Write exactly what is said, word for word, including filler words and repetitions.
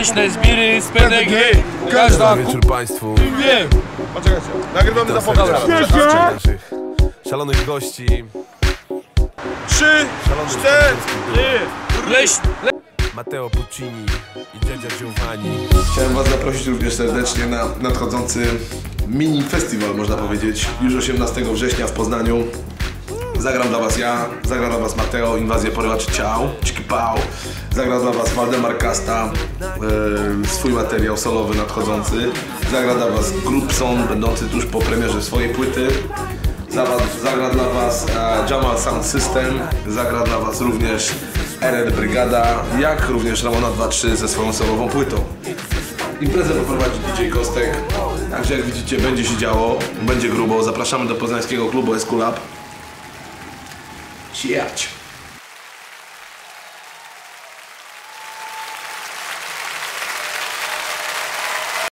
leśne zbiry z P D G. Każda wieczór państwu. Wiem. Poczekajcie, nagrywamy na pokazę. Naszych szalonych gości. Trzy, cztery. Leś... Mateo Puccini i dziadzia Giovanni. Chciałem was zaprosić również serdecznie na nadchodzący mini festiwal, można powiedzieć. Już osiemnastego września w Poznaniu. Zagram dla was ja, zagra dla was Mateo, Inwazję Porywaczy Ciao, Cziki Pał. Zagra dla was Waldemar Kasta, yy, swój materiał solowy nadchodzący. Zagra dla was Grupson, będący tuż po premierze swojej płyty. Zagra dla was e, Jamal Sound System, zagra dla was również R R Brygada, jak również Ramona dwa trzy ze swoją solową płytą. Imprezę poprowadzi D J Kostek, także jak widzicie będzie się działo, będzie grubo. Zapraszamy do poznańskiego klubu Eskulap. Ciać!